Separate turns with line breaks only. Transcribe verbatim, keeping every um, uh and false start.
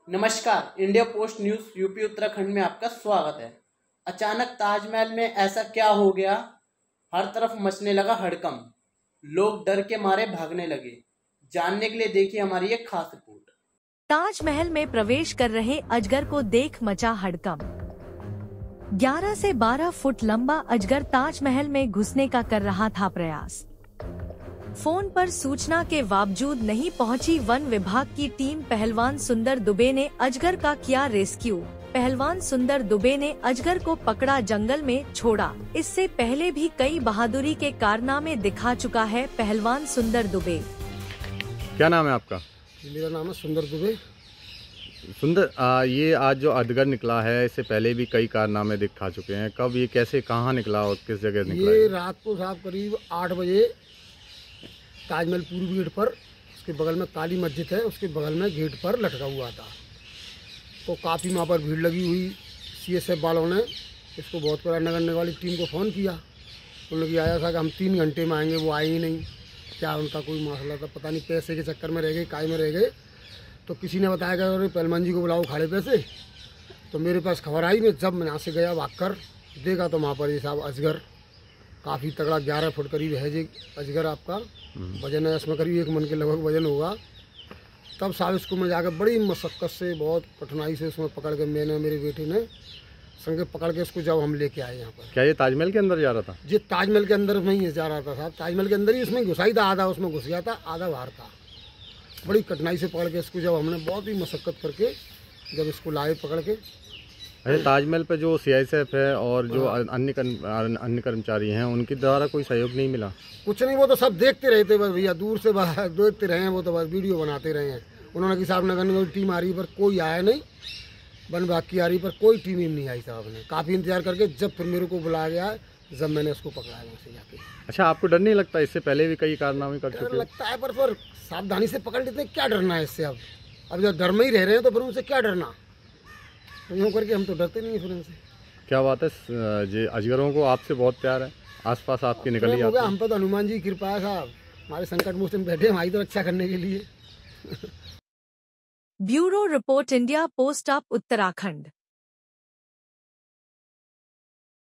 नमस्कार, India post news UP Uttarakhand में आपका स्वागत है। अचानक ताजमहल में ऐसा क्या हो गया? हर तरफ मचने लगा हड़कंप, लोग डर के मारे भागने लगे। जानने के लिए देखिए हमारी एक खास रिपोर्ट।
ताजमहल में प्रवेश कर रहे अजगर को देख मचा हड़कंप। ग्यारह से बारह फुट लंबा अजगर ताजमहल में घुसने का कर रहा था प्रयास। फोन पर सूचना के बावजूद नहीं पहुंची वन विभाग की टीम। पहलवान सुंदर दुबे ने अजगर का किया रेस्क्यू। पहलवान सुंदर दुबे ने अजगर को पकड़ा, जंगल में छोड़ा। इससे पहले भी कई बहादुरी के कारनामे दिखा चुका है पहलवान सुंदर दुबे।
क्या नाम है आपका?
मेरा नाम है सुंदर दुबे।
सुंदर, आ, ये आज जो अजगर निकला है, इससे पहले भी कई कारनामे दिखा चुके हैं। कब ये, कैसे, कहाँ निकला और किस जगह निकला?
ये रात को साहब करीब आठ बजे ताजमहल पूर्व गेट पर, उसके बगल में काली मस्जिद है, उसके बगल में गेट पर लटका हुआ था। तो काफ़ी वहाँ पर भीड़ लगी हुई। सीएसएफ वालों ने इसको बहुत बड़ा नगर निगम वाली टीम को फ़ोन किया। उन लोग आया था कि हम तीन घंटे में आएंगे, वो आए ही नहीं। क्या उनका कोई मसला था पता नहीं, पैसे के चक्कर में रह गए, काय में रह गए। तो किसी ने बताया कि अरे पहलवान जी को बुलाओ खाड़े पे से। तो मेरे पास खबर आई। मैं जब मैं यहाँ से गया भाग कर देखा तो वहाँ पर ये साहब अजगर काफ़ी तगड़ा, ग्यारह फुट करीब है जी अजगर। आपका वजन है इसमें करीब एक मन के लगभग वजन होगा। तब साहब इसको मैं जाकर बड़ी मशक्क़त से, बहुत कठिनाई से उसमें पकड़ के, मैंने मेरे बेटे ने संगे पकड़ के इसको जब हम लेके आए यहाँ पर।
क्या ये ताजमहल के अंदर जा रहा था?
ये ताजमहल के अंदर में ही जा रहा था साहब। ताजमहल के अंदर ही इसमें घुसाई था, आधा उसमें घुस गया था, आधा बाहर था। बड़ी कठिनाई से पकड़ के इसको जब हमने बहुत ही मशक्क़त करके जब इसको लाए पकड़ के।
अरे ताजमहल पे जो सीआईएसएफ है और जो अन्य अन्य कर्मचारी हैं, उनके द्वारा कोई सहयोग नहीं मिला?
कुछ नहीं, वो तो सब देखते रहते बस भैया, दूर से बाहर देखते रहे हैं। वो तो बस वीडियो बनाते रहे हैं। उन्होंने कि साहब नगर निगम टीम आ रही पर कोई आया नहीं, वन विभाग की आ रही पर कोई टीम ही नहीं आई साहब ने। काफ़ी इंतजार करके जब फिर मेरे को बुलाया गया, जब मैंने उसको पकड़ाया वहाँ से जाके।
अच्छा, आपको डर नहीं लगता? इससे पहले भी कई कारनामे कर चुके?
लगता है पर पर सावधानी से पकड़ लेते हैं, क्या डरना है इससे। अब अब जब डर में ही रह रहे हैं तो फिर उनसे क्या डरना। यूँ करके हम तो डरते नहीं फिर उनसे।
क्या बात है, जी अजगरों को आपसे बहुत प्यार है, आसपास आपके निकल ही आते हैं।
हम पे तो हनुमान जी की कृपा है साहब, हमारे संकट मोचन बैठे हमारी तो रक्षा करने के लिए।
ब्यूरो रिपोर्ट, इंडिया पोस्ट आप उत्तराखंड।